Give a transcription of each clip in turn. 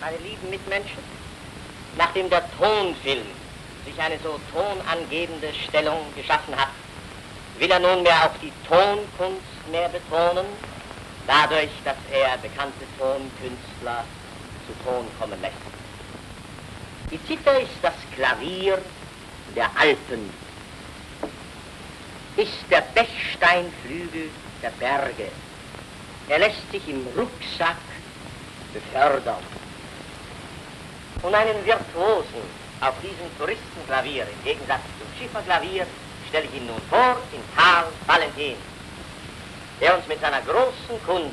meine lieben Mitmenschen, nachdem der Tonfilm sich eine so tonangebende Stellung geschaffen hat, will er nunmehr auch die Tonkunst mehr betonen, dadurch, dass er bekannte Tonkünstler zu Ton kommen lässt. Die Zither ist das Klavier der Alpen, ist der Bechsteinflügel der Berge. Er lässt sich im Rucksack befördern. Und einen Virtuosen auf diesem Touristenklavier, im Gegensatz zum Schifferklavier, stelle ich Ihnen nun vor, in Karl Valentin, der uns mit seiner großen Kunst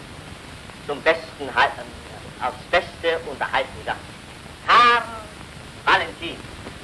aufs Beste unterhalten kann. Karl Valentin.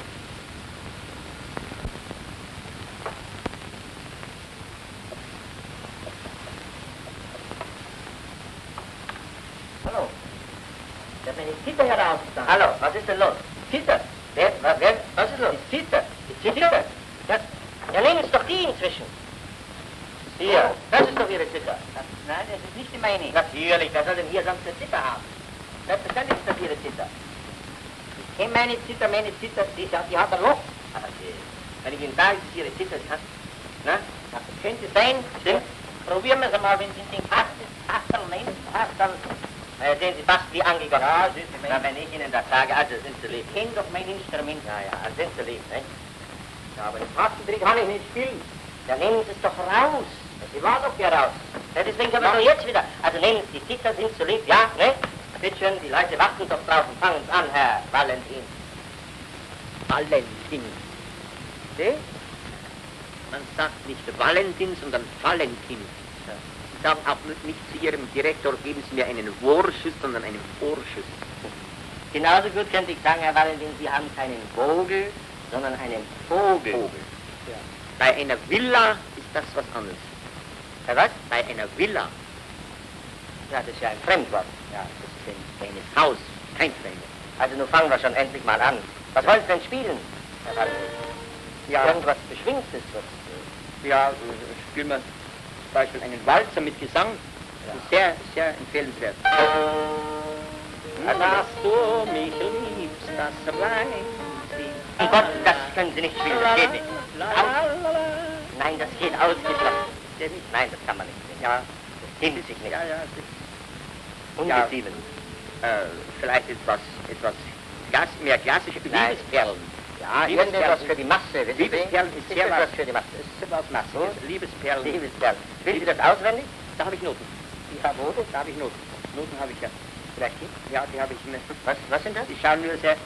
Hallo. Da bin ich Zither heraus. Hallo, was ist denn los? Zither? Was ist los? Die Zither. Die Zither? Ja, nehmen Sie doch die inzwischen. Hier, das ist doch Ihre Zither. Nein, das ist nicht die meine. Natürlich, wer soll denn hier sonst eine Zither haben? Selbstverständlich ist das Ihre Zither. Ich kenne meine Zither, die hat ein Loch. Aber wenn ich Ihnen sage, das ist Ihre Zither, das könnte sein. Stimmt. Probieren wir es mal, wenn Sie den Kastel nehmen. Na, sehen Sie fast wie angegossen. Ja, sind Sie. Na, wenn ich Ihnen das sage, also sind Sie lieb. Ich kenne doch mein Instrument. Ja, also sind Sie lieb, ne? Ja, aber den Tastentrick kann ich nicht spielen. Ja, nehmen Sie es doch raus. Sie war doch hier raus. Ja, deswegen können wir doch jetzt wieder. Also nehmen Sie die Zither, sind so lieb, ja, ne? Bitte schön, die Leute warten doch draußen. Fangen Sie an, Herr Valentin. Valentin. Sie? Man sagt nicht Valentin, sondern Valentin. Ja. Sie sagen auch nicht zu Ihrem Direktor, geben Sie mir einen Vorschuss, sondern einen Vorschuss. Genauso gut könnte ich sagen, Herr Valentin, Sie haben keinen Vogel, sondern einen Vogel. Ja. Bei einer Villa ist das was anderes. Bei was? Bei einer Villa. Ja, das ist ja ein Fremdwort. Ja, das ist ein kleines Haus, kein Fremdwort. Also nun fangen wir schon endlich mal an. Was wollen Sie denn spielen, Herr Valentin? Ja. Irgendwas Beschwingtes? Ja, spielen wir zum Beispiel einen Walzer mit Gesang. Ja. Sehr, sehr empfehlenswert. Dass du mich liebst, das weiß ich. Oh Gott, das können Sie nicht spielen, das geht nicht. Nein, das geht ausgeschlossen. Nein, das kann man nicht spielen. Ja, das hintet sich nicht. Ja, ja. Ungesieben. Ja, vielleicht etwas mehr klassische Liebesperlen. Ja, irgendetwas für die Masse. Liebesperlen ist sehr was für die Masse. Das ist was Masse. Liebesperlen. Liebesperlen. Will Sie das auswendig? Da habe ich Noten. Ich habe Noten? Da habe ich Noten. Noten habe ich ja. Vielleicht nicht? Ja, die habe ich immer. Was sind das? Die schauen nur sehr...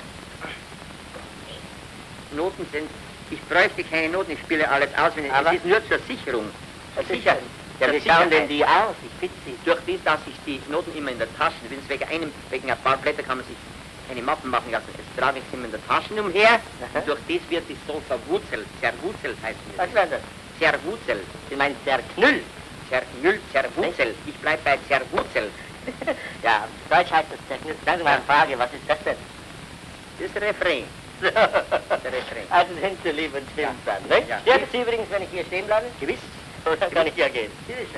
Noten sind... Ich bräuchte keine Noten, ich spiele alles auswendig. Es ist nur zur Sicherung. Sicher. Ja, wie schauen denn die aus? Ich bitte Sie. Durch das, dass ich die Noten immer in der Tasche, wenn es wegen ein paar Blätter kann man sich eine Mappen machen lassen. Jetzt trage ich sie immer in der Tasche umher. Und durch das wird es so verwurzelt. Zerwurzelt heißt es. Was wäre das? Zerwurzelt. Sie meinen zerknüll? Zerknüll, zerwurzelt. Ich bleib bei zerwurzelt. Ja, Deutsch heißt das zerknüll. Sagen Sie mal eine Frage, was ist das denn? Das ist Refrain. Der Refrain. Also sind Sie lieb und schön dann, ne? Ja. Stört Sie übrigens, wenn ich hier stehen bleibe? Gewiss. Dann kann ich ja gehen. Bitte schön.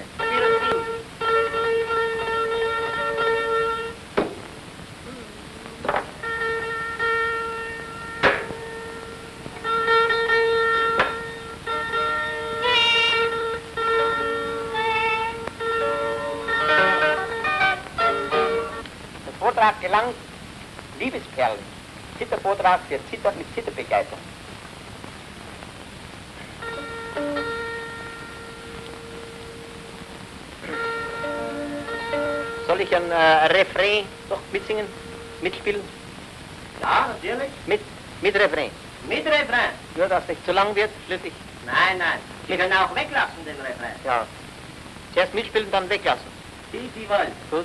Der Vortrag gelangt Liebesperlen. Zittervortrag für Zitter mit Zitterbegeisterung. Soll ich ein Refrain doch mitsingen? Mitspielen? Ja, natürlich. Mit Refrain? Mit Refrain. Nur, dass es nicht zu lang wird, schließlich. Nein, nein. Sie können auch weglassen, den Refrain. Ja. Zuerst mitspielen, dann weglassen. Wie Sie wollen. Gut.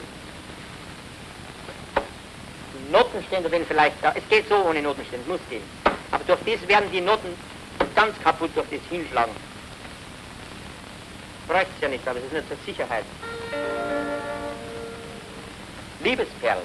Noten stehen da vielleicht da. Es geht so ohne Noten stehen, es muss gehen. Aber durch das werden die Noten ganz kaputt durch das Hinschlagen. Bräuchte es ja nicht, aber es ist nur zur Sicherheit. Liebesperlen.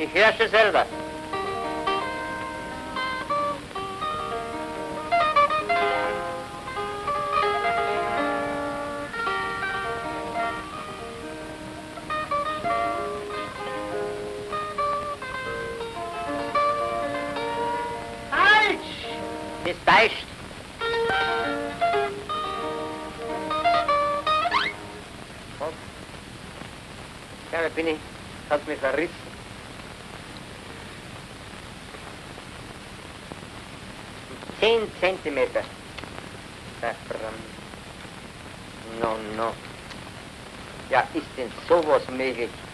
Ich herrsche selber. Ist deicht. Ja, da bin ich. Hat's mich verrissen. Zehn Zentimeter. No. Ja, ist denn sowas möglich?